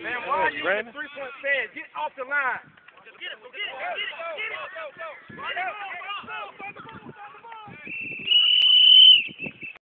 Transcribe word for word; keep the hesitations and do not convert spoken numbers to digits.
Man, why are you in the three-point stand? Get off the line. Go get it, go get it, go get it.